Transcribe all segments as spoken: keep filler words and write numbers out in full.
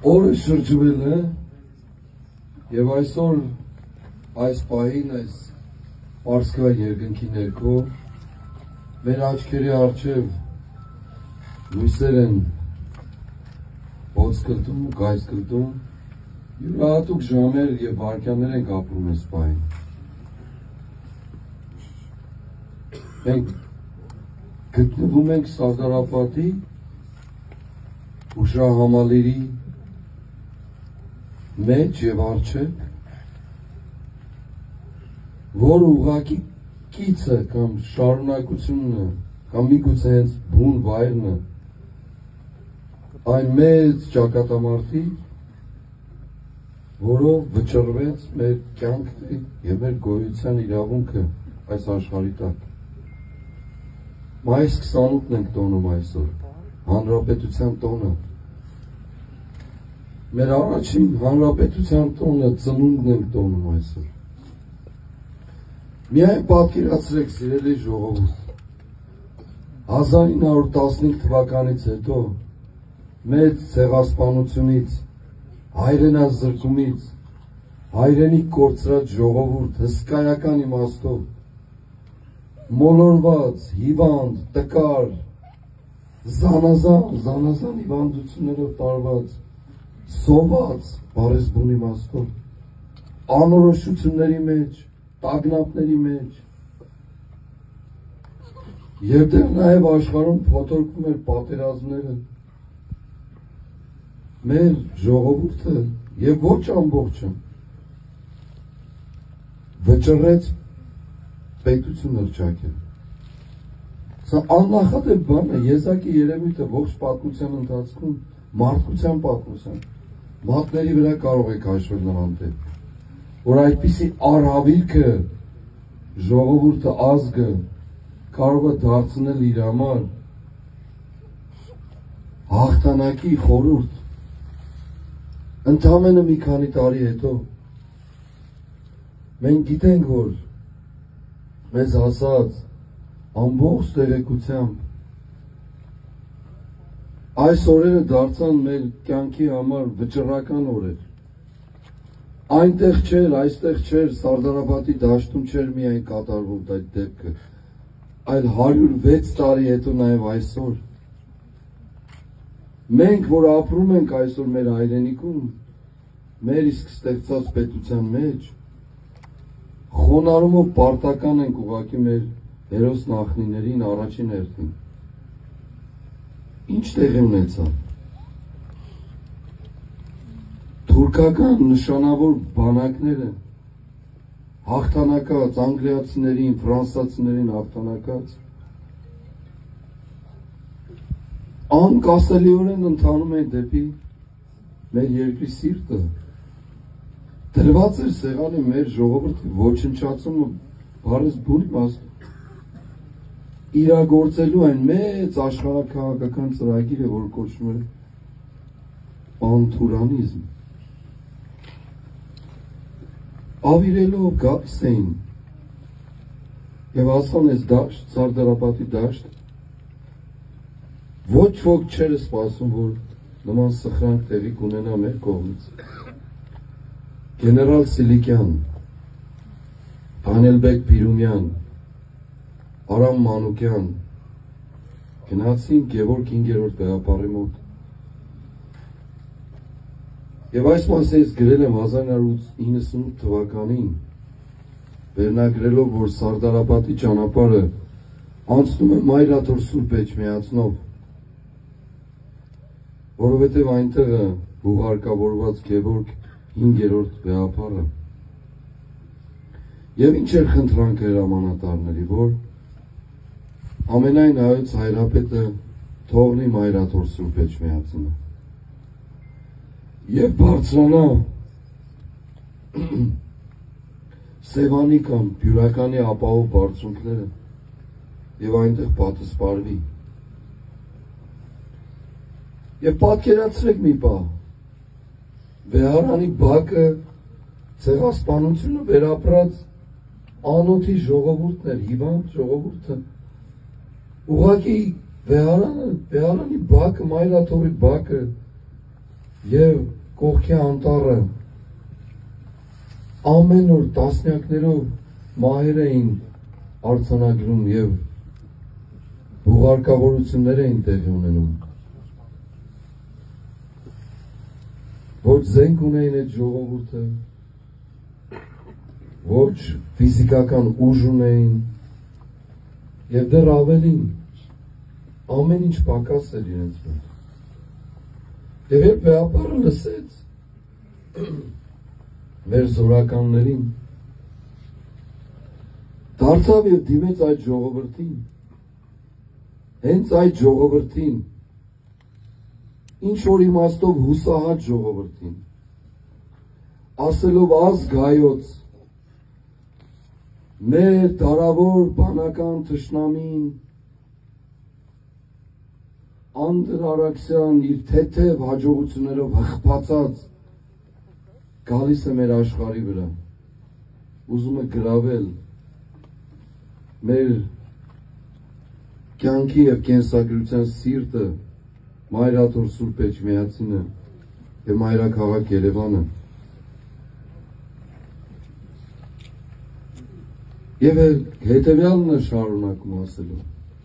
Օրը շրջվել է և այսօր այս պահին այս պարսկվա երկնքի ներքո մեր աչքերի առջև լույսեր են ոնց կլտում ու գայս կլտում յուրահատուկ ժամեր և վայրկյաններ ենք ապրում այս պահին։ Մենք գտնվում ենք Սարդարապատի հուշահամալիրի մեջ և առջև, որ ուղղակի կիցը կամ շարունակությունն է, կամ միգուցե հենց բուն վայրն է, այն մեծ ճակատամարտի, որով վճռվեց մեր կյանքը և մեր գոյության իրավունքը այս աշխարհի տակ։ Մայիս քսանութն ենք տոնում այսօր, Հանրապետության տոնը։ Մեր առաջին Հանրապետության տոնը ծնունդն ենք տոնում այսօր։ Միայն պատկերացրեք, սիրելի ժողովուրդ, հազար ինը հարյուր տասնհինգ թվականից հետո մեծ ցեղասպանությունից, հայրենազրկումից, հայրենիք կորցրած ժողովուրդ հսկայական իմաստով, մոլորված, հիվանդ, տկար, զանազան, զանազան հիվանդություններով տարված, սոված, բարեզբուն իմաստով, անորոշությունների մեջ, տագնապների մեջ, և դեռ նաև աշխարհում փոթորկվում էր պատերազմները, մեր ժողովուրդը և ոչ ամբողջը վճռեց պետություն հռչակել։ Սա աննախադեպ բան է, եզակի երևույթը ողջ պատմության ընթացքում, մարդկության պատմության, մատների վրա կարող եք հաշվել նրան դեպ, որ այդպիսի արհավիրքը ժողովուրդը ազգը կարող է դարձնել իր համար հաղթանակի խորհուրդ, ընդամենը մի քանի տարի հետո մենք գիտենք, որ մեզ ասած ամբողջ տեղեկությամբ այս օրերը դարձան մեր կյանքի համար վճռական օրեր։ Այնտեղ չէր, այստեղ չէր, Սարդարապատի դաշտում չէր միայն կատարվում այդ դեպքը, այլ հարյուր վեց տարի հետո նաև այսօր։ Մենք, որ ապրում ենք այսօր մեր հայրենիքում, մեր իսկ ստեղծած պետության մեջ, խոնարհումով պարտական ենք ուղղակի մեր հերոս նախնիներին առաջին հերթին։ Ինչ տեղի ունեցավ։ Թուրքական նշանավոր բանակները հաղթանակած, անգլիացիներին, ֆրանսացիներին հաղթանակած, անկասելիորեն ընթանում են դեպի մեր երկրի սիրտը։ Դրված էր սեղանի մեր ժողովրդի ոչնչացումը բարեզբուն իմաստով, իրագործելու այն մեծ աշխարհաքաղաքական ծրագիրը, որ կոչվում է պանթուրանիզմ։ Ավիրելով գալիս էին և ասան այս դաշտ, Սարդարապատի դաշտ, ոչ ոք չէր սպասում, որ նման սխրանք տեղի կունենա մեր կողմից։ Գեներալ Սիլիկյան, Հանելբեկ Փիրումյան, Արամ Մանուկյան գնացին Գևորգ հինգերորդ գաղափարի մոտ։ Եվ այս մասը ես գրել եմ հազար ինը հարյուր իննսունութ թվականին, վերնագրելով, որ Սարդարապատի ճանապարհը անցնում է Մայրաթոր Սուրբ Էջմիածնով, որովհետև այնտեղ է ուղարկավորված Գևորգ հինգերորդ գաղափարը։ Եվ ինչ էր խնդրանքը հրամանատարների, որ ամենայն հայոց հայրապետը թողնի Մայրաթոր Սուրբ Էջմիածնը և բարձրանա Սևանի կամ Բյուրականի ապահով բարձունքները և այնտեղ պատասպարվի։ Եվ պատկերացրեք մի պահ, Վեհարանի բակը ցեղասպանությունը վերապրած անոթի ժողովուրդն էր, հիվանդ ժողովուրդը, ուղղակի Վեհարանը, Վեհարանի բակը, Մայրաթորի բակը Եվ կողքի անտառը ամեն օր տասնյակներով մահեր էին արձանագրում եւ հուղարկավորություններ էին տեղի ունենում։ Ոչ զենք ունեին այդ ժողովուրդը, ոչ ֆիզիկական ուժ ունեին, եւ դեռ ավելին, ամեն ինչ պակաս էր իրենց մոտ։ Եվ երբ վեհապարը լսեց մեր զորականներին, դարձավ եւ դիմեց այդ ժողովրդին, հենց այդ ժողովրդին, ինչ որ իմաստով հուսահատ ժողովրդին, ասելով ազգ հայոց, մեր դարավոր բանական թշնամին Անդր Արաքսյան իր թեթև հաջողություններով հղբացած գալիս է մեր աշխարհի վրա, ուզում է գրավել մեր կյանքի եւ կենսագրության սիրտը, Մայրաթոր Սուրբ Էջմիածինը եւ մայրաքաղաք Երևանը։ Եվ հետևյալն է շարունակում ասելու,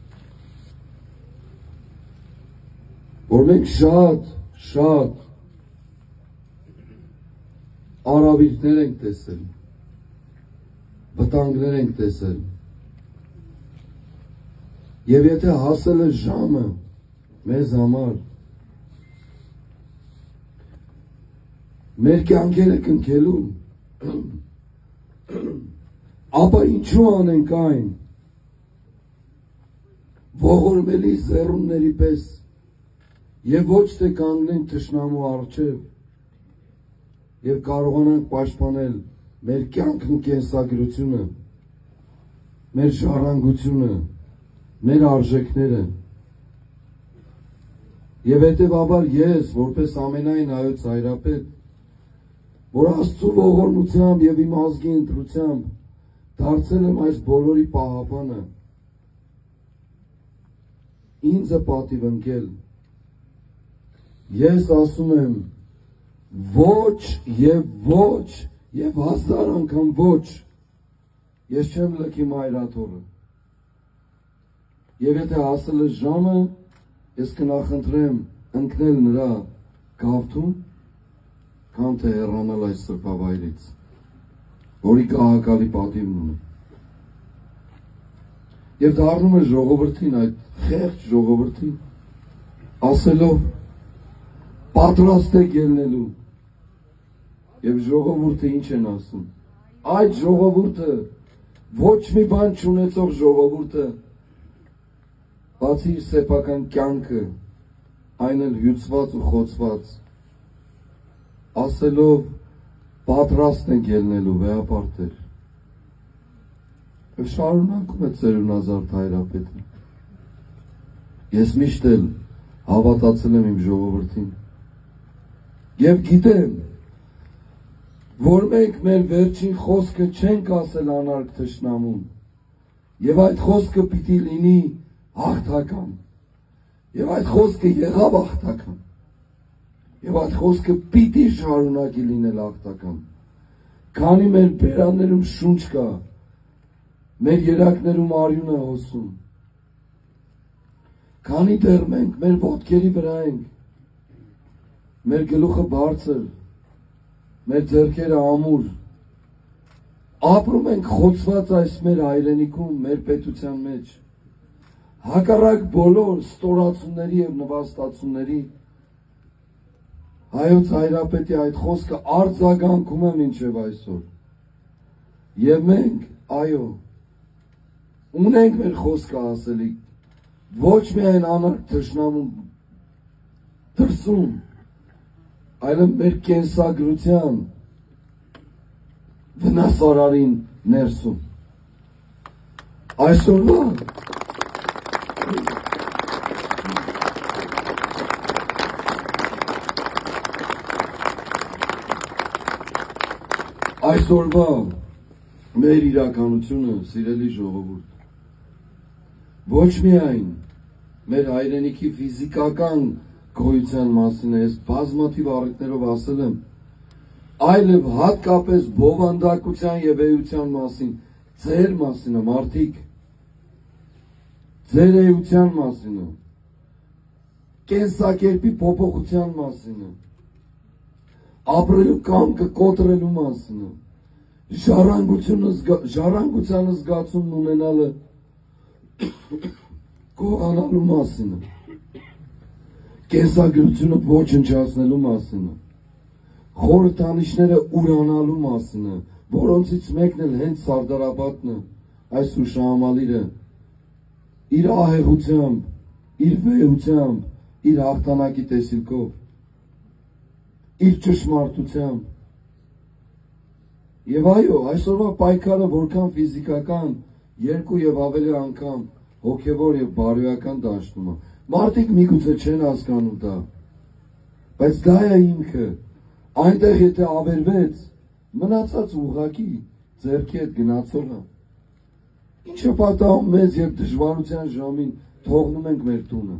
որ մենք շատ, շատ արավիրներ ենք տեսել, վտանգներ ենք տեսել, եւ եթե հասել է ժամը մեզ համար, մեր կյանքերը կնքելու, ապա ինչու անենք այն, ողորմելի զեռունների պես, եւ ոչ թե կանգնենք թշնամու առջև եւ կարողանանք պաշտպանել մեր կյանքն ու կենսագրությունը, մեր ժառանգությունը, մեր արժեքները։ Եվ հետևաբար ես, որպես ամենայն հայոց հայրապետ, որ Աստծու ողորմությամբ եւ իմ ազգի ընտրությամբ դարձել եմ այս բոլորի պահապանը, ինձ է պատիվ ընկել, ես ասում եմ ոչ եւ ոչ եւ հազար անգամ ոչ, ես չեմ լքի Մայրաթորը, եւ եթե հասել է ժամը, ես կնախընտրեմ ընկնել նրա գավթում, քան թե հեռանալ այս սրբավայրից, որի կահակալի պատիվն ունի։ Եվ դառնում է ժողովրդին, այդ խեղճ ժողովրդին, ասելով պատրաստ եք ելնելու։ Եվ ժողովուրդը ինչ են ասում։ Այդ ժողովուրդը, ոչ մի բան չունեցող ժողովուրդը, բացի իր սեփական կյանքը, այն էլ հյուծված ու խոցված, ասելով պատրաստ ենք ելնելու վեհապարտեր։ Եվ շարունակում է ծերունազարդ հայրապետը։ Ես միշտ էլ հավատացել եմ իմ ժողովրդին։ Եվ գիտեմ, որ մենք մեր վերջին խոսքը չենք ասել անարգ թշնամուն, եւ այդ խոսքը պիտի լինի հաղթական, եւ այդ խոսքը եղավ հաղթական, եւ այդ խոսքը պիտի շարունակի լինել հաղթական, քանի մեր բերաններում շունչ կա, մեր երակներում արյուն է հոսում, քանի դեռ մենք մեր ոտքերի վրա ենք, մեր գլուխը բարձր, մեր ձեռքերը ամուր, ապրում ենք խոցված այս մեր հայրենիքում, մեր պետության մեջ, հակառակ բոլոր ստորացումների եւ նվաստացումների, հայոց հայրապետի այդ խոսքը արձագանքում է մինչև այսօր, եւ մենք, այո, ունենք մեր խոսքը ասելիք, ոչ միայն անարգ թշնամու դրսում, այլ մեր կենսագրության վնասարարին ներսում։ Այսօրվա այսօրվա մեր իրականությունը, սիրելի ժողովուրդ, ոչ միայն մեր հայրենիքի ֆիզիկական գոյության մասին է, ես բազմաթիվ առիթներով ասել եմ, այլև հատկապես բովանդակության եւ էության մասին, ձեր մասին է, մարդիկ, ձեր էության մասին է, կենսակերպի փոփոխության մասին է, ապրելու կամքը կոտրելու մասին է, ժառանգության զգացումն ունենալը գողանալու մասին է, կենսագրությունը ոչնչացնելու մասին է, խորհրդանիշները ուրանալու մասին է, որոնցից մեկն էլ հենց Սարդարապետն է, այս հուշահամալիրը, իր ահեղությամբ, իր վեհությամբ, իր հաղթանակի տեսիլքով, իր ճշմարտությամբ։ Եվ այո, այսօրվա պայքարը որքան ֆիզիկական, երկու եւ ավելի անգամ հոգեվոր եւ բարոյական դաշտում է։ Մարդիկ միգուցե չեն հասկանում դա, բայց դա է ինքը, այնտեղ եթե ավերվեց, մնացած ուղղակի ձեռքի հետ գնացողը։ Ինչը պատահում մեզ եւ դժվարության ժամին թողնում ենք մեր տունը,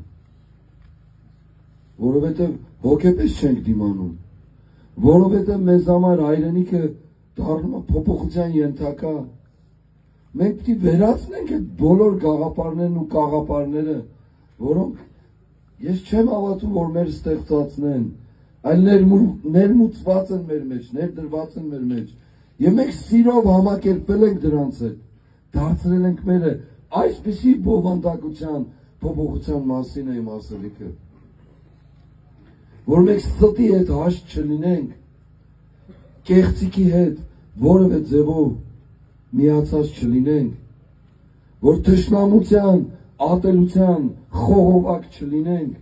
որովհետեւ հոգեպես չենք դիմանում, որովհետեւ մեզ համար հայրենիքը դառնում է փոփոխության ենթակա։ Մենք պիտի վերացնենք այդ բոլոր գաղափարներն ու կաղապարները, որոնք ես չեմ հավատում, որ մեր ստեղծածն են, այլ ներմուծված են մեր մեջ, ներդրված են մեր մեջ, եւ մենք սիրով համակերպվել ենք դրանց հետ, դարձրել ենք մերը, այսպիսի բովանդակության, փոփոխության մասին է իմ ասելիքը, որ մենք ստի հետ հաշտ չլինենք, կեղծիքի հետ որևէ ձևով միացած չլինենք, որ թշնամության, ատելության, խողովակ չլինենք,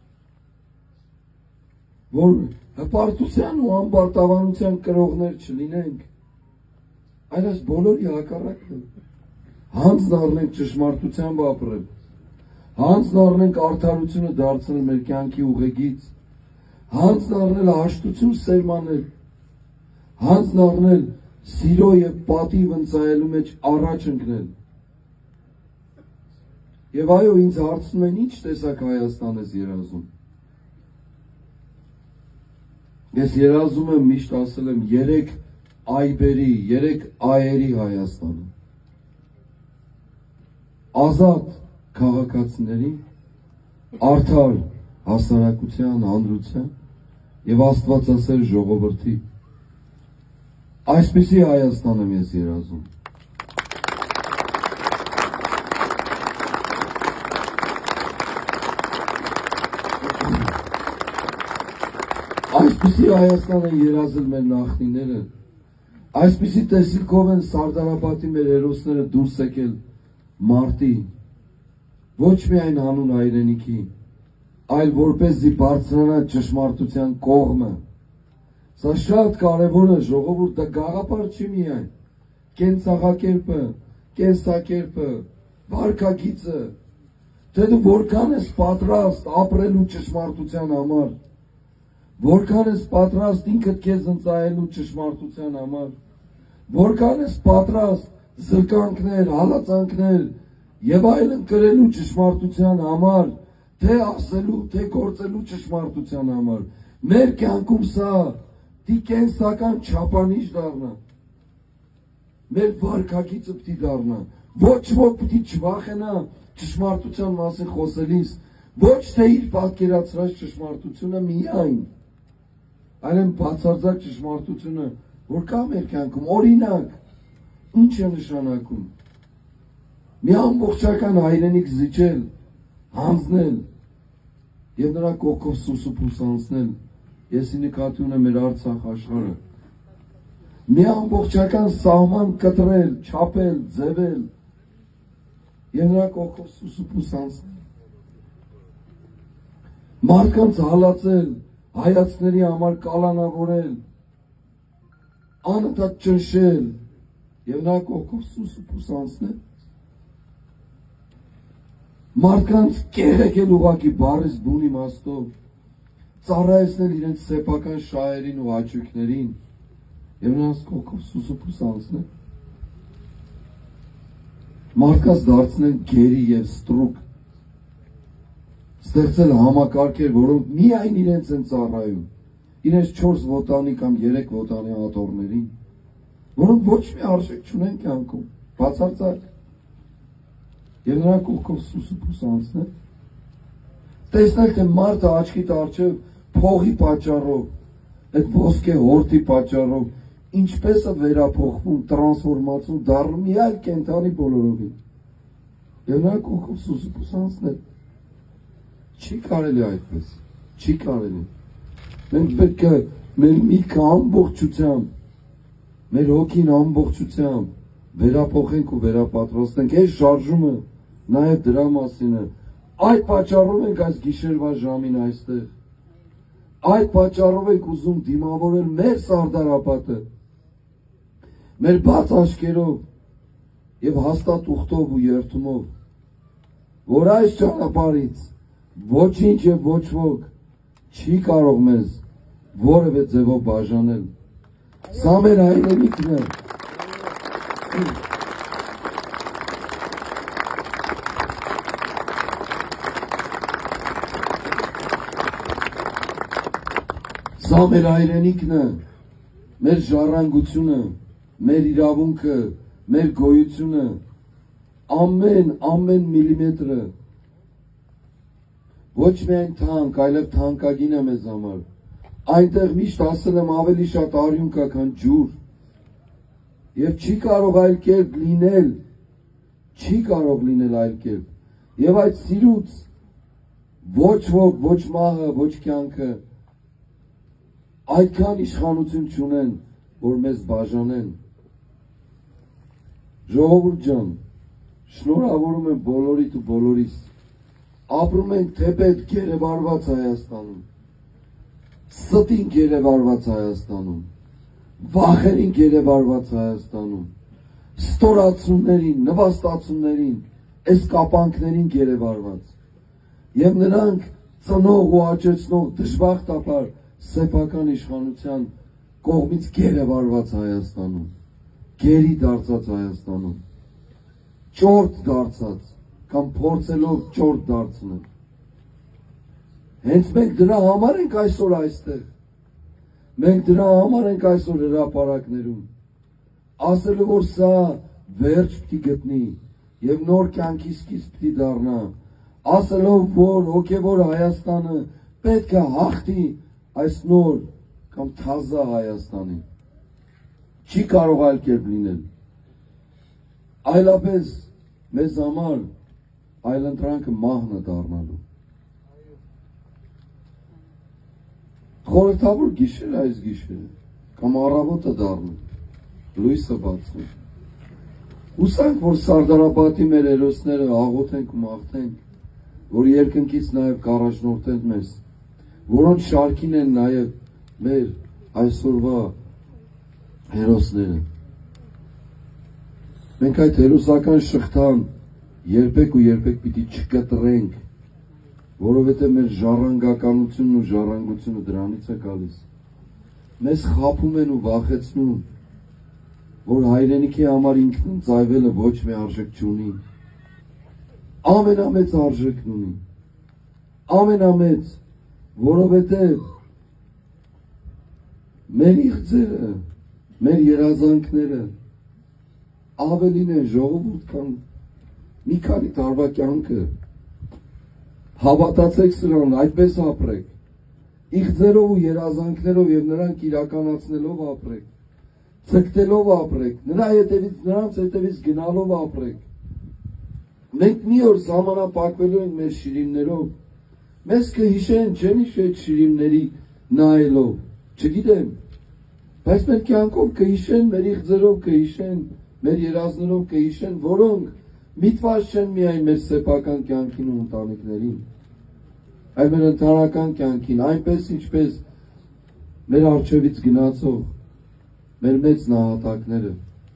որ հպարտության ու ամբարտավանության կրողներ չլինենք, այլ այս բոլորի հակառակը, հանձն առնենք ճշմարտությամբ ապրել, հանձն առնենք արդարությունը դարձնել մեր կյանքի ուղեգիծ, հանձն առնել հաշտություն սերմանել, հանձն առնել սիրո եւ պատիվ ընծայելու մեջ առաջ ընկնել։ Եվ այո, ինձ հարցնում են, ինչ տեսակ Հայաստան ես երազում։ Ես երազում եմ, միշտ ասել եմ, երեք այբերի, երեք այերի Հայաստանը։ Ազատ քաղաքացիների, արդար հասարակության, հանրության եւ աստվածասեր ժողովրդի։ Այսպիսի Հայաստան եմ ես երազում։ Այսպիսի Հայաստան են երազել մեր նախնիները, այսպիսի տեսիլքով են Սարդարապետի մեր հերոսները դուրս եկել մարտի, ոչ միայն հանուն հայրենիքի, այլ որպեսզի բարձրանա ճշմարտության կողմը։ Սա շատ կարևոր է, ժողովուրդ, դա գաղափար չի միայն, կենցաղակերպը, կենսակերպը, վարքագիծը, թե դու որքան ես պատրաստ ապրելու ճշմարտության համար, որքան ես պատրաստ ինքդ քեզ ընծայելու ճշմարտության համար, որքան ես պատրաստ զրկանքներ, հալածանքներ եւ այլն կրելու ճշմարտության համար, թե ասելու, թե գործելու ճշմարտության համար։ Մեր կյանքում սա կենսական չափանիշ դառնա, մեր վարքագիծը պիտի դառնա, ոչ ոք պիտի չվախենա ճշմարտության մասին խոսելիս, ոչ թե իր պատկերացրած ճշմարտությունը միայն, այլն բացարձակ ճշմարտությունը, որ կա մեր կյանքում, օրինակ, ինչ է նշանակում, մի ամբողջական հայրենիք զիջել, հանձնել եւ նրա կողքով սուսուփուս անցնել, ես նկատի ունեմ մեր Արցախ աշխարհը, մի ամբողջական սահման կտրել, չափել, ձևել եւ նրա կողքով սուսուփուս անցնել, մարդկանց հալածել, հայացքների համար կալանավորել, անընդհատ ճնշել եւ նրա կողքով սուսուփուս անցնել, մարդկանց կեղեքել ուղակի բառից բուն իմաստով, ծառայեցնել իրենց սեփական շահերին ու հաճույքներին եւ նրանց կողքով սուսուփուս անցնել, մարդկանց դարձնել գերի եւ ստրուկ, ստեղծել համակարգեր, որոնք միայն իրենց են ծառայում, իրենց չորս ոտանի կամ երեք ոտանի աթոռներին, որոնք ոչ մի արժեք չունեն կյանքում, բացարձակ, եւ նրանք կողքով սուսուփուս անցնել, տեսնել թե մարդը աչքիդ առջև փողի պատճառով, այդ ոսկե հորտի պատճառով ինչպես է վերափոխվում, տրանսֆորմացիոն դառնում մի այլ կենդանի բոլորովին, եւ նրանք կողքով սուսուփուս անցնել, չի կարելի այդպես, չի կարելի, մենք պետք է մեր միտքը ամբողջությամբ, մեր հոգին ամբողջությամբ վերափոխենք ու վերապատրաստենք, այս շարժումը նաև դրա մասին է, այդ պատճառով ենք այս գիշերվա ժամին այստեղ, այդ պատճառով ենք ուզում դիմավորել մեր Սարդարապատը, մեր բաց աչքերով եւ հաստատ ուխտով ու երդումով, որ այս ճանապարհից ոչինչ եւ ոչ ոք չի կարող մեզ որևէ ձևով բաժանել, սա մեր հայրենիքն է, սա մեր հայրենիքն է, մեր ժառանգությունը, մեր իրավունքը, մեր գոյությունը, ամեն, ամեն միլիմետրը, ոչ միայն թանկ, այլև թանկագին է մեզ համար, այնտեղ միշտ ասել եմ ավելի շատ արյուն կա, քան ջուր, եւ չի կարող այլ կերպ լինել, չի կարող լինել այլ կերպ, եւ այդ սիրուց ոչ ոք, ոչ մահը, ոչ կյանքը, այդքան իշխանություն չունեն, որ մեզ բաժանեն, ժողովուրդ ջան, շնորհավորում եմ բոլորիդ ու բոլորիս, ապրում ենք թեպետ գերեվարված Հայաստանում, ստին գերեվարված Հայաստանում, վախերին գերեվարված Հայաստանում, ստորացումներին, նվաստացումներին, այս կապանքներին գերեվարված, եւ նրանք ծնող ու աճեցնող դժբախտաբար սեփական իշխանության կողմից գերեվարված Հայաստանում, գերի դարձած Հայաստանում, ճորտ դարձած, կամ փորձելով ճորտ դարձնել։ Հենց մենք դրա համար ենք այսօր այստեղ, մենք դրա համար ենք այսօր հրապարակներում, ասելու որ սա վերջ պիտի գտնի եւ նոր կյանքի սկիզբ պիտի դառնա, ասելով որ հոգեվոր Հայաստանը պետք է հաղթի այս նոր կամ թազա Հայաստանին, չի կարող այլ կերպ լինել, այլապես մեզ համար այլընտրանքը մահն է դառնալու։ Խորհրդավոր գիշեր այս գիշերը, կամ առավոտը դառնում, լույսը բացվում։ Հուսանք, որ Սարդարապատի մեր հերոսները աղոթենք ու մաղթենք, որ երկնքից նաև կառաջնորդեն մեզ, որոնց շարքին են նաև մեր այսօրվա հերոսները։ Մենք այդ հերոսական շղթան երբեք ու երբեք պիտի չկտրենք, որովհետև մեր ժառանգականությունն ու ժառանգությունը դրանից է գալիս։ Մեզ խաբում են ու վախեցնում, որ հայրենիքի համար ինքն ծայվելը ոչ մի արժեք չունի, ամենամեծ արժեքն ունի, ամենամեծ, որովհետև մեր իղձերը, մեր երազանքները ավելին են ժողովուրդ քան մի քանի տարվա կյանքը, հավատացեք սրան, այդպես ապրեք, իղձերով ու երազանքներով եւ նրանք իրականացնելով ապրեք, ցկտելով ապրեք, նրա հետևից, նրանց հետևից գնալով ապրեք։ Մենք մի օր սահմանափակվելու ենք մեր շիրիմներով, մեզ կհիշեն, չեմ հիշի այդ շիրիմների նայելով, չգիտեմ, բայց մեր կյանքով կհիշեն, մեր իղձերով կհիշեն, մեր երազներով կհիշեն, որոնք միտված չեն միայն մեր սեփական կյանքին ու ընտանիքներին, այլ մեր ընդհանրական կյանքին, այնպես ինչպես մեր առջևից գնացող մեր մեծ նահատակները։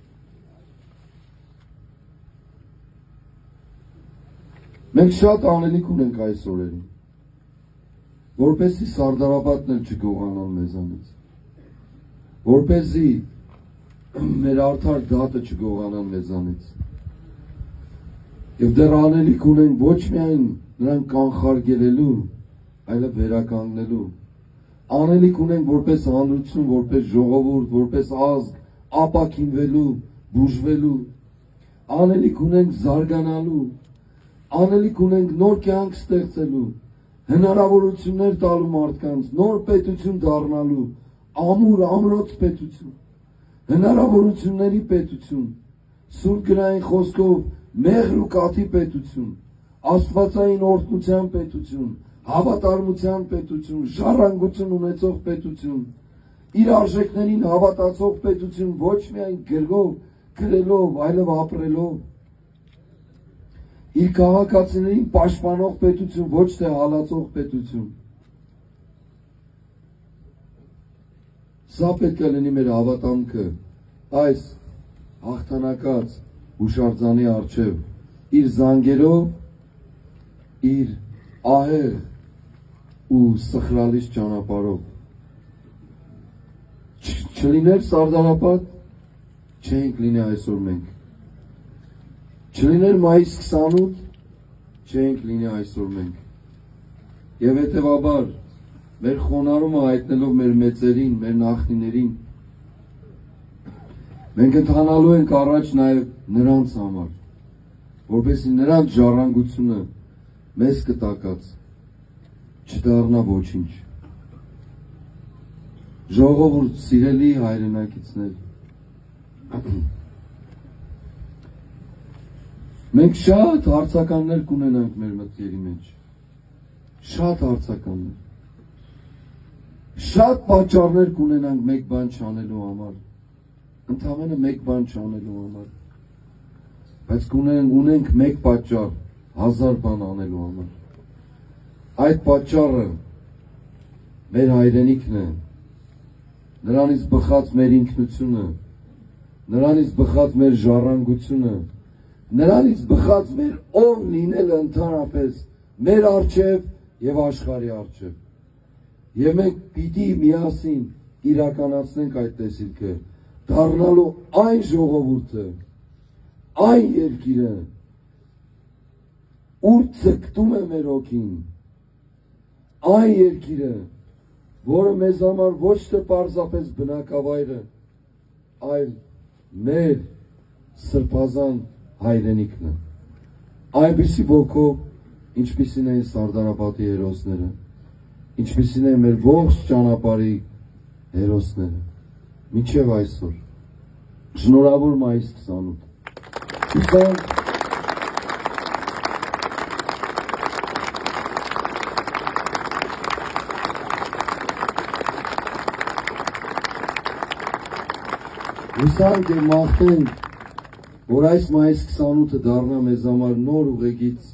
Մենք շատ անելիք ունենք այս օրերին, որպեսզի Սարդարապատն էլ չգողանան մեզանից, որպեսզի մեր արդար դատը չգողանան մեզանից։ Եվ դեռ անելիք ունենք ոչ միայն նրանք կանխարգելելու, այլև վերականգնելու։ Անելիք ունենք որպես հանրություն, որպես ժողովուրդ, որպես ազգ, ապաքինվելու, բուժվելու։ Անելիք ունենք զարգանալու, անելիք ունենք նոր կյանք ստեղծելու, հնարավորություններ տալու մարդկանց, նոր պետություն դառնալու, ամուր ամրոց պետություն, հնարավորությունների պետություն, սուրբ գրային խոսքով մեղր ու կաթի պետություն, աստվածային օրհնության պետություն, հավատարմության պետություն, ժառանգություն ունեցող պետություն, իր արժեքներին հավատացող պետություն, ոչ միայն գրով, գրելով, այլև ապրելով, իր քաղաքացիներին պաշտպանող պետություն, ոչ թե հալածող պետություն։ Սա պետք է լինի մեր հավատամքը այս հաղթանակած հուշարձանի առջև, իր զանգերով, իր ահեղ ու սխրալից ճանապարհով։ Չլիներ Սարդարապատ, չենք լինի այսօր մենք։ Չլիներ մայիս քսանութ, չենք լինի այսօր մենք։ Եվ հետևաբար, մեր խոնարհումը հայտնելով մեր մեծերին, մեր նախնիներին, մենք ընթանալու ենք առաջ նաև նրանց համար, որպեսզի նրանց ժառանգությունը մեզ կտակած չդառնա ոչինչ։ Ժողովուրդ, սիրելի հայրենակիցներ, մենք շատ հարցականներ կունենանք մեր մտքերի մեջ, շատ հարցականներ, շատ պատճառներ կունենանք մեկ բան չանելու համար, ընդամենը մեկ բան չանելու համար, բայց կունենք մեկ պատճառ, հազար բան անելու համար։ Այդ պատճառը մեր հայրենիքն է, նրանից բխած մեր ինքնությունը, նրանից բխած մեր ժառանգությունը, նրանից բխած մեր ով լինելը ընդհանրապես մեր առջև եւ աշխարհի առջև։ Եվ մենք պիտի միասին իրականացնենք այդ տեսիլքը, դառնալու այն ժողովուրդը, այն երկիրը, ուր ձգտում է մեր հոգին, այն երկիրը, որը մեզ համար ոչ թե պարզապես բնակավայրը, այլ մեր սրբազան հայրենիքն է։ Այնպիսի ոգով, ինչպիսին են Սարդարապատի հերոսները, ինչպիսին են մեր ողջ ճանապարհի հերոսները, մինչև այսօր։ Շնորհավոր մայիս քսանութ։ Հուսանք Հուսանք և մաղթենք, որ այս մայիս քսանութը դառնա մեզ համար նոր ուղեգիծ,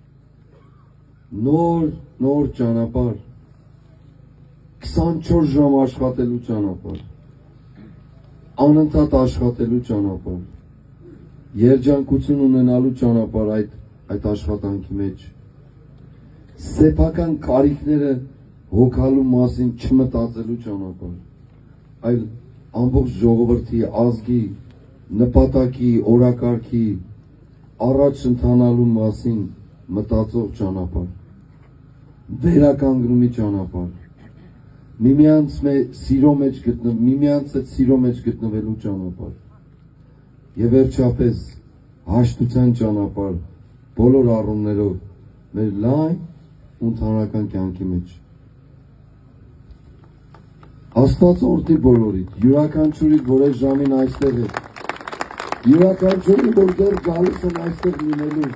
նոր, նոր ճանապարհ, քսանչորս ժամ աշխատելու ճանապարհ, անընդհատ աշխատելու ճանապարհ, երջանկություն ունենալու ճանապարհ այդ, այդ աշխատանքի մեջ, սեփական կարիքները հոգալու մասին չմտածելու ճանապարհ, այլ ամբողջ ժողովրդի, ազգի, նպատակի, օրակարգի, առաջ ընթանալու մասին մտածող ճանապարհ, վերականգնումի ճանապարհ, միմյանց սիրո մեջ գտնվելու, միմյանց հետ սիրո մեջ գտնվելու ճանապարհ, եւ վերջապես հաշտության ճանապարհ, բոլոր առումներով մեր լայն ու ընդհանրական կյանքի մեջ։ Աստված օրհնի բոլորիդ, յուրաքանչյուրիդ, որ այս ժամին այստեղ է, յուրաքանչյուրին, որ դեռ գալիս են այստեղ լինելու։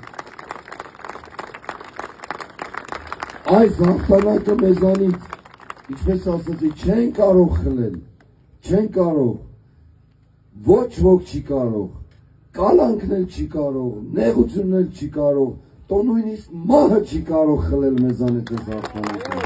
Այս հաղթանակը մեզանից, ինչպես ասացի, չեն կարող խլել, չեն կարող, ոչ ոք չի կարող, կալանքն էլ չի կարող, նեղությունն էլ չի կարող, տո նույնիսկ մահը չի կարող խլել մեզանից այս հաղթանակը։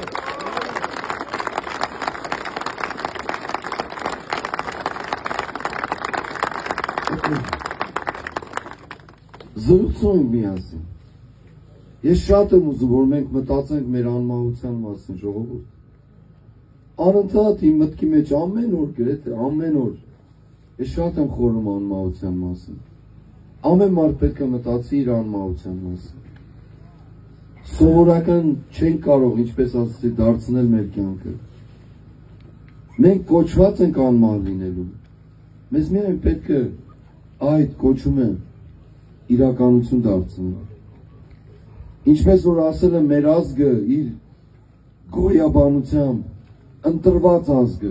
Զրուցում միասին։ Ես շատ եմ ուզում, որ մենք մտածենք մեր անմահության մասին, ժողովուրդ։ Անընդհատ իմ մտքի մեջ ամեն օր, գրեթե ամեն օր, ես շատ եմ խորհում անմահության մասին։ Ամեն մարդ պետք է մտածի իր անմահության մասին։ սովորական չենք կարող, ինչպես ասացի, դարձնել մեր կյանքը։ Մենք կոչված ենք անմահ լինելու։ Մեզ միայն պետք է այդ կոչումը իրականություն դարձնել։ Ինչպես որ ասել է մեր ազգը իր գոյաբանությամբ ընտրված ազգը,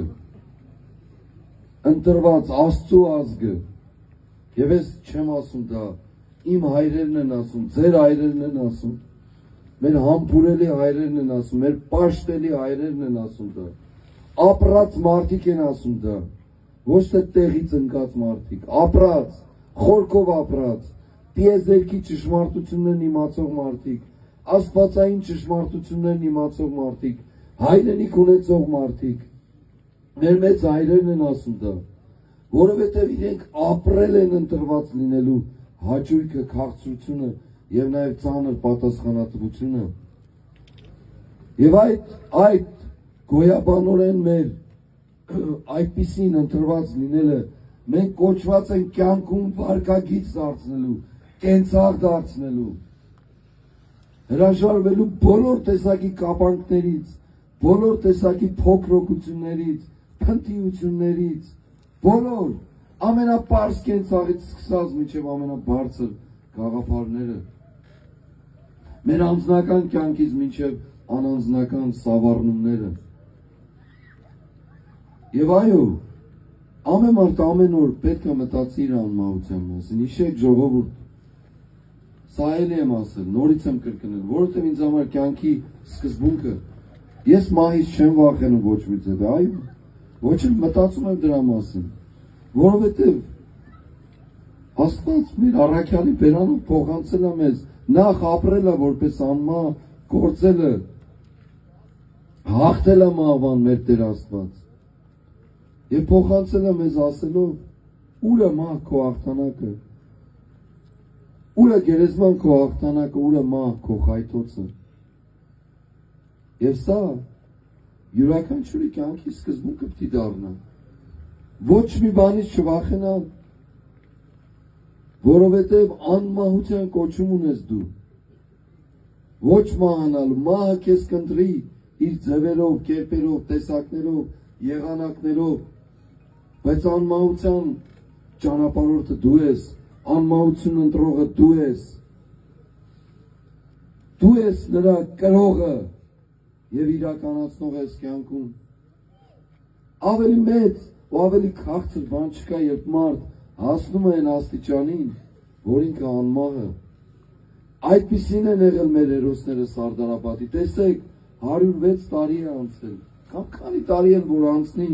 ընտրված Աստծո ազգը, եւ ես չեմ ասում դա, իմ հայրերն են ասում, ձեր հայրերն են ասում, մեր համբուրելի հայրերն են ասում, մեր պաշտելի հայրերն են ասում դա, ապրած մարդիկ են ասում դա, ոչ թե տեղից ընկած մարդիկ, ապրած, խորքով ապրած, տիեզերքի ճշմարտություններն իմացող մարդիկ, աստվածային ճշմարտություններն իմացող մարդիկ, հայրենիք ունեցող մարդիկ, մեր մեծ հայրերն են ասում դա, որովհետև իրենք ապրել են ընտրված լինելու հաճույքը, քաղցրությունը եւ նաեւ ծանր պատասխանատվությունը։ Եվ այդ այդ գոյաբանորեն մեր այդպիսին ընտրված լինելը մենք կոչված ենք կյանքում վարկագիծ դարձնելու, կենցաղ դարձնելու, հրաժարվելու բոլոր տեսակի կապանքներից, բոլոր տեսակի փոքրոկություններից, փնթիություններից, բոլոր ամենապարզ կենցաղից սկսած մինչև ամենաբարձր գաղափարները, մեր անձնական կյանքից մինչև անանձնական սավառնումները։ Եվ այո, ամեն մարդ ամեն օր պետք է մտածի իր անմահության մասին, հիշեք ժողովուրդ, սա էլի եմ ասել, նորից եմ կրկնել, որովհետև ինձ համար կյանքի սկզբունքը, ես մահից չեմ վախենում ոչ մի ձև, այո, ոչ էլ մտածում եմ դրա մասին, որովհետև Աստված մեր առաքյալի բերանով փոխանցել է մեզ, նախ ապրել է որպես անմահ, գործել է, հաղթել է մահվան մեր Տեր Աստված, եւ փոխանցել է մեզ ասելով, ուր է մահ քո հաղթանակը, ուր է գերեզման քո հաղթանակը, ուր է մահ քո խայթոցը։ Եվ սա յուրաքանչյուրի կյանքի սկզբունքը պիտի դառնա, ոչ մի բանից չվախենալ, որովհետև անմահության կոչում ունես դու, ոչ մահանալու, մահը քեզ կընտրի իր ձևերով, կերպերով, տեսակներով, եղանակներով, բայց անմահության ճանապարհորդը դու ես, անմահություն ընտրողը դու ես, դու ես նրա կրողը եւ իրականացնող ես կյանքում։ Ավելի մեծ ու ավելի քաղցր բան չկա, երբ մարդ հասնում է այն աստիճանին, որ ինքը անմահ է։ Այդպիսին են եղել մեր հերոսները Սարդարապատի, տեսեք, հարյուր վեց տարի է անցել, կամ քանի տարի են որ անցնի,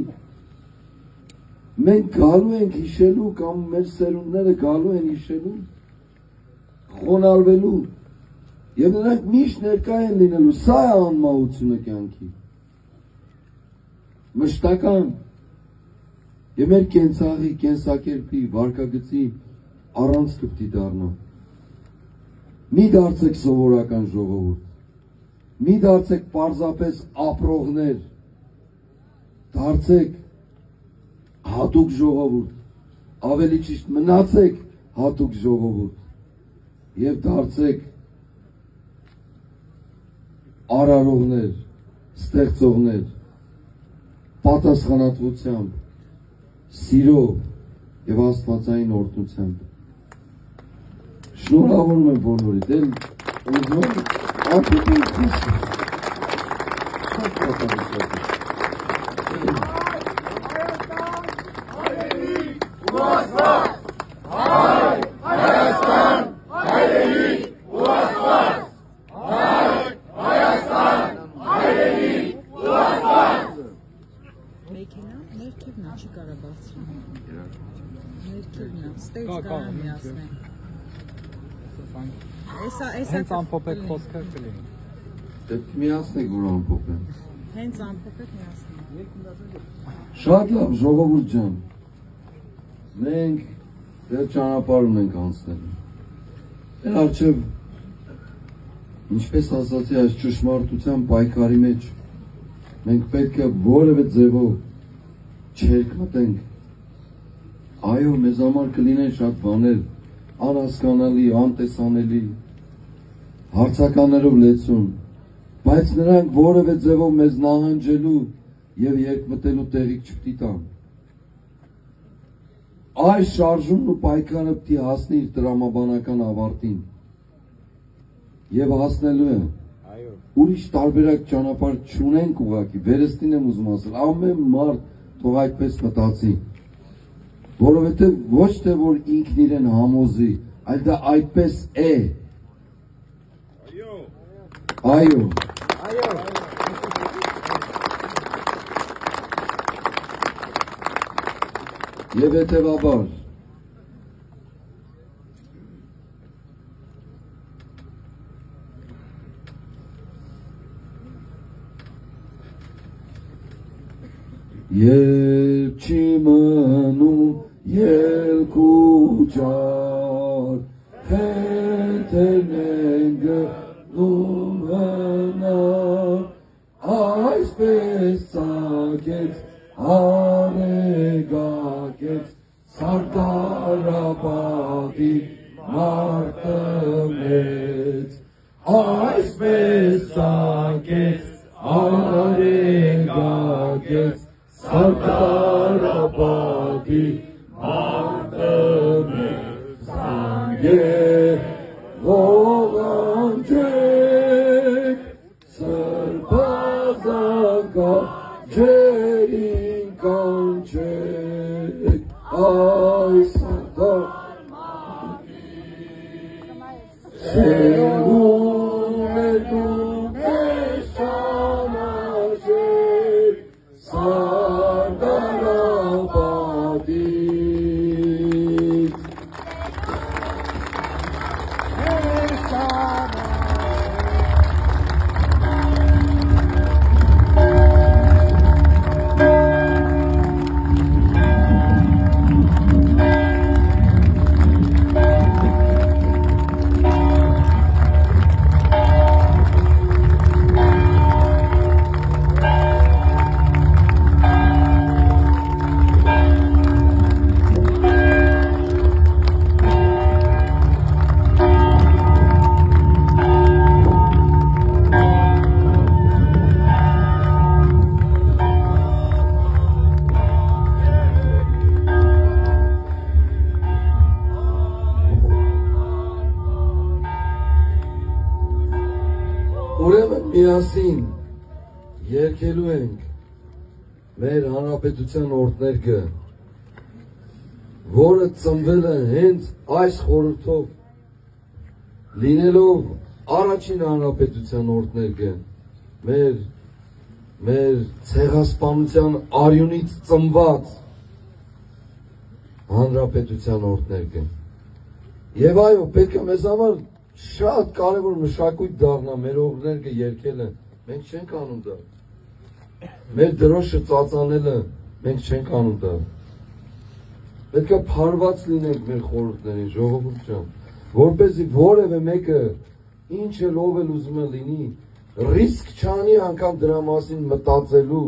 մենք գալու ենք հիշելու, կամ մեր սերունդները գալու են հիշելու, խոնարհվելու, եւ նրանք միշտ ներկա են լինելու, սա է անմահությունը կյանքի, մշտական, եւ մեր կենցաղի, կենսակերպի, վարկագծի առանցքը պիտի դառնա։ Մի դարձեք սովորական ժողովուրդ, մի դարձեք պարզապես ապրողներ, դարձեք հատուկ ժողովուրդ, ավելի ճիշտ մնացեք հատուկ ժողովուրդ եւ դարձեք արարողներ, ստեղծողներ, պատասխանատվությամբ, սիրով եւ աստվածային օրհնությամբ։ Շնորհավորում եմ բոլորիդ, էլ ուզում եմ ամփոփել Քրիստոս։ Շատ պատահական։ Հենց ամփոփեք խոսքը կլինի։ Պետք միացնեք, որ ամփոփեմ։ Հենց ամփոփեք միացնեք։ Շատ լավ, ժողովուրդ ջան։ Մենք դեռ ճանապարհ ունենք անցնել։ Մեր առջև, ինչպես ասացի, այս ճշմարտության պայքարի մեջ մենք պետք է որևէ ձևով չերկատենք։ Այո, մեզ համար կլինեն շատ բաներ անհասկանալի, անտեսանելի, հարցականներով լեցուն, բայց նրանք որևէ ձևով մեզ նահանջելու եւ երկմտելու տեղիք չպիտի տան։ Այս շարժումն ու պայքարը պիտի հասնի իր տրամաբանական ավարտին եւ հասնելու է։ Ուրիշ տարբերակ ճանապարհ չունենք ուղղակի, վերստին եմ ուզում ասել, ամեն մարդ թող այդպես մտածի, որովհետեւ ոչ թե որ ինքն իրեն համոզի, այլ դա այդպես է։ Այո։ Այո։ Եվ հետևաբար երբ չի մնում երկու ջար, խենթերն են գնում հնար, այսպես ծագեց արեգակեց Սարդարապետի մարդը մեծ, այսպես ծագեց արեգակեց Սարդարապետի մարդը մեծ, ողանջեք սրբազանգա ջերին կանչեք այս ադամի սերուն է դու մեզ ճանաչեք Սարդարապետից Ուրեմն միասին երգելու ենք մեր հանրապետության օրհներգը, որը ծնվել է հենց այս խորհրդով, լինելով առաջին հանրապետության օրհներգը, մեր մեր ցեղասպանության արյունից ծնված հանրապետության օրհներգը։ Եվ այո, պետք է մեզ համար շատ կարևոր մշակույթ դառնա մեր օրհներգը երգելը, մենք չենք անում դա։ Մեր դրոշը ծածանելը, մենք չենք անում դա։ Պետք է փարված լինենք մեր խորհուրդներին, ժողովուրդ ջան, որպեսզի որևէ մեկը ինչ էլ ով էլ ուզում է լինի, ռիսկ չանի անգամ դրա մասին մտածելու։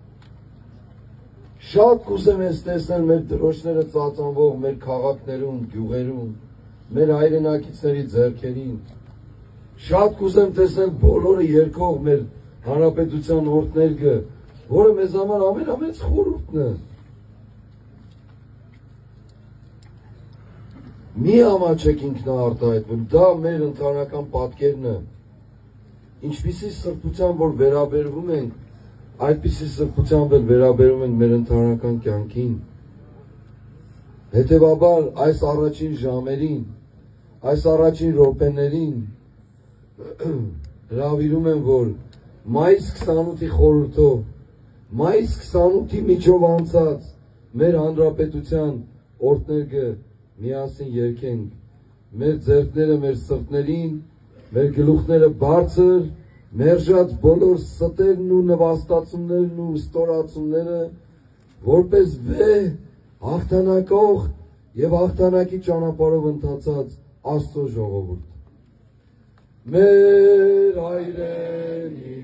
Շատ կուզեմ ես տեսնել մեր դրոշները ծածանվող մեր քաղաքներում, գյուղերում, մեր հայրենակիցների ձեռքերին, շատ կուզեմ տեսնել բոլորը երգող մեր հանրապետության օրհներգը, որը մեզ համար ամենամեծ խորհուրդն է։ Մի ամաչեք ինքնաարտահայտվել, դա մեր ընդհանրական պատկերն է։ Ինչպիսի սրբությամբ որ վերաբերվում ենք, այդպիսի սրբությամբ էլ վերաբերում ենք մեր ընդհանրական կյանքին։ Հետևաբար այս առաջին ժամերին, այս առաջին րոպեներին հրավիրում եմ, որ մայիս քսանութի խորհրդով, մայիս քսանութի միջով անցած մեր հանրապետության օրհներգը միասին երգենք, մեր ձեռքները մեր սրտներին, մեր գլուխները բարձր, մերժած բոլոր ստերն ու նվաստացումներն ու ստորացումները, որպես վեհ, հաղթանակող եւ հաղթանակի ճանապարհով ընթացած Աստծո ժողովուրդ։ Մեր հայրենի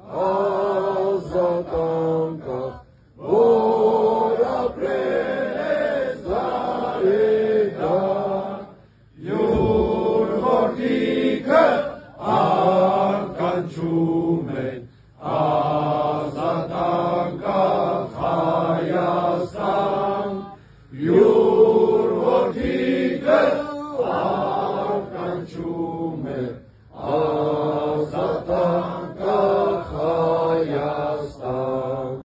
ազատ անկախ, որ ապրել ես դարեդար, յուր որդիքը յու